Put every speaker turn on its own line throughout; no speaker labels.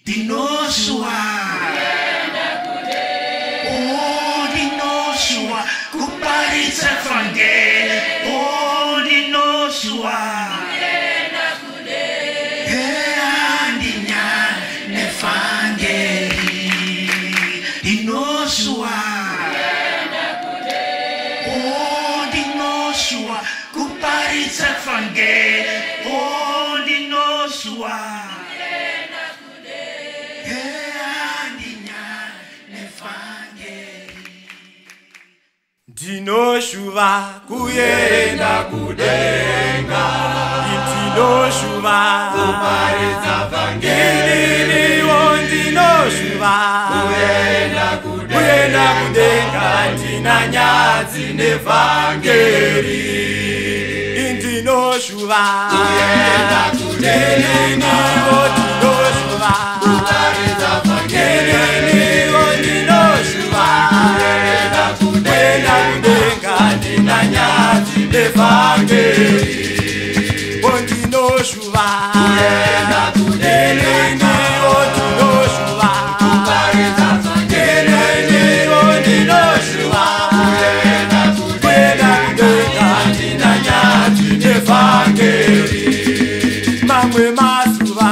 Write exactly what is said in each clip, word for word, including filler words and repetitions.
Dinoshua. Oh, Dinoshua. Kuparitsa neVhangeri. Oh, Dinoshua. Handina neVhangeri. Dinoshua. Oh, Dinoshua. Kuparitsa neVhangeri. Oh, Dinoshua.
Dinoshua kuyenda kudenga, Dinoshua kuparitsa neVhangeri. Dinoshua kuyenda kudenga, Handina Nyadzi neVhangeri. Dinoshua kuyenda kudenga, Dinoshua kuparitsa neVhangeri. Dinoshua kuyenda kudenga, Handina Nyadzi neVhangeri. Dinoshua kuyenda kudenga, Dinoshua kuparitsa neVhangeri. Dinoshua kuyenda kudenga, Handina Nyadzi neVhangeri. Mamwe masuva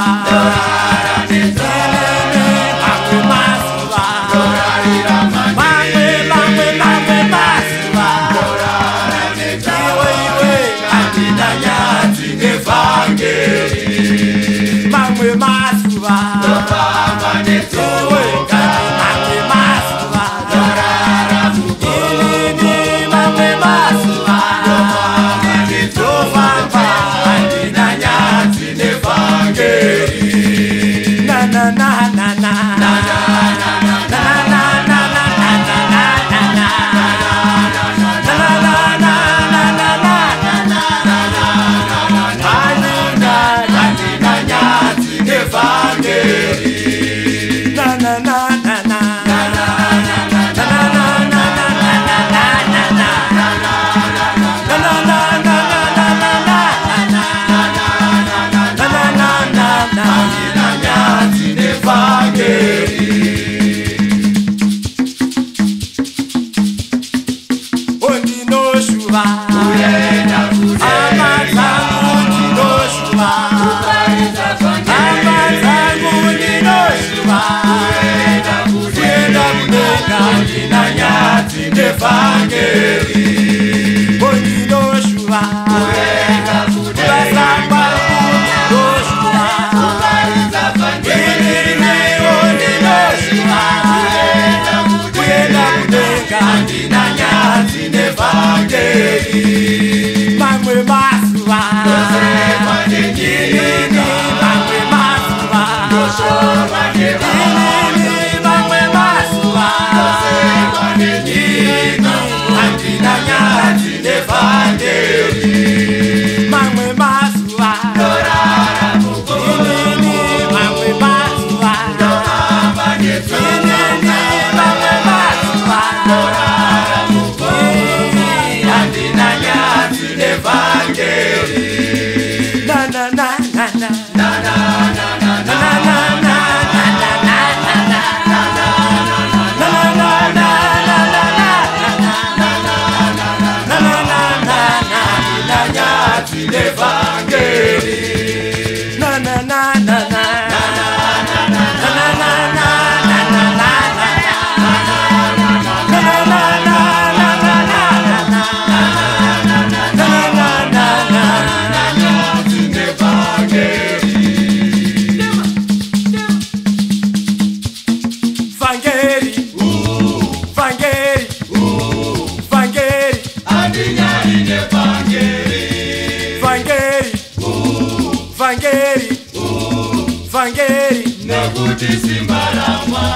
neVhangeri, nekuti simba ramwa